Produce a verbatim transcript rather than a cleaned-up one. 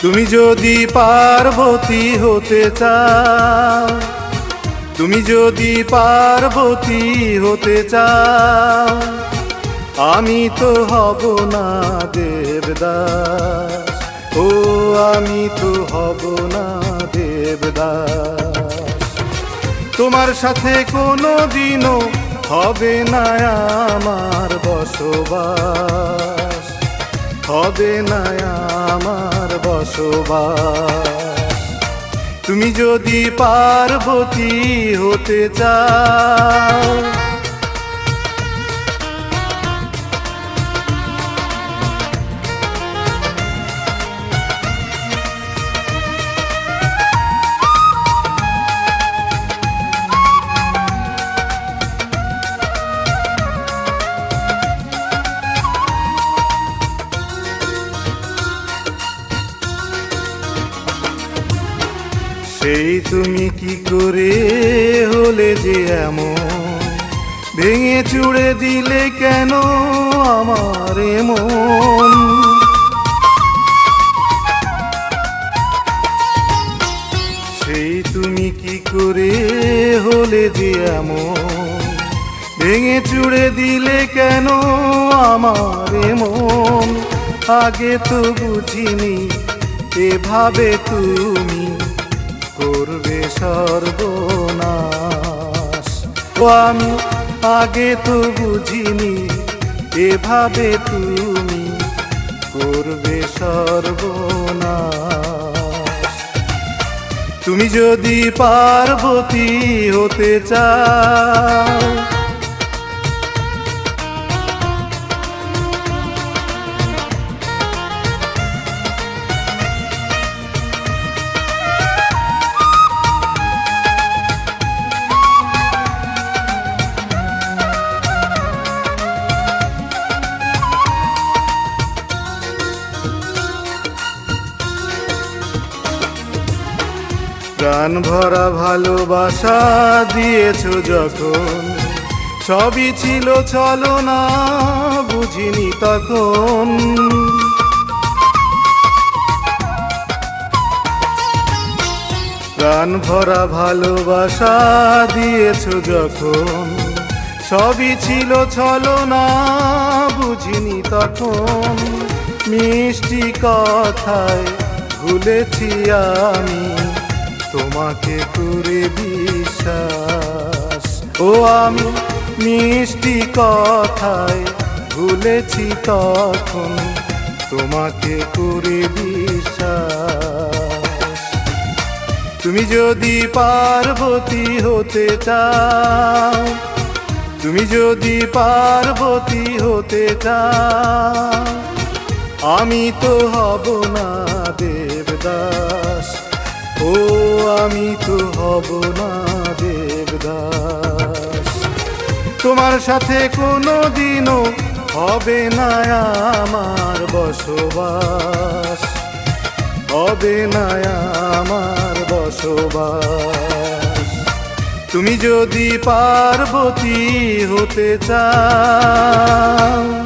তুমি যদি পার্বতী হতে চাও, তুমি যদি পার্বতী হতে চাও, আমি তো হব না দেবদাস। ও আমি তো হব না দেবদাস। তোমার সাথে কোনো দিনও হবে না আমার বসবাস, হবে না আমার বসবাস। তুমি যদি পার্বতী হতে চাও, সেই তুমি কি করে হলে যে এমন, ভেঙে চুড়ে দিলে কেন আমার মন। সেই তুমি কি করে হলে যে এমন, ভেঙে চুড়ে দিলে কেন আমার মন। আগে তো বুঝিনি এভাবে তুমি করবে সর্বনাশ। ও আমি আগে তো বুঝিনি এভাবে তুমি করবে সর্বনাশ। তুমি যদি পার্বতী হতে চাও, প্রাণ ভরা ভালোবাসা দিয়েছো যখন, সবই ছিল ছলনা বুঝিনি তখন। প্রাণ ভরা ভালোবাসা দিয়েছো যখন, সবই ছিল ছলনা বুঝিনি তখন। মিষ্টি কথায় ভুলেছি আমি তোমাকে করে বিশ্বাস। ও আমি মিষ্টি কথায় ভুলেছি তখন তোমাকে করে বিশ্বাস। তুমি যদি পার্বতী হতে চাও, তুমি যদি পার্বতী হতে চাও, আমি তো হব না দেবদাস। ও আমি তো হব না দেবদাস। তোমার সাথে কোনো দিনও হবে না আমার বসবাস, হবে না আমার বসবাস। তুমি যদি পার্বতী হতে চাও।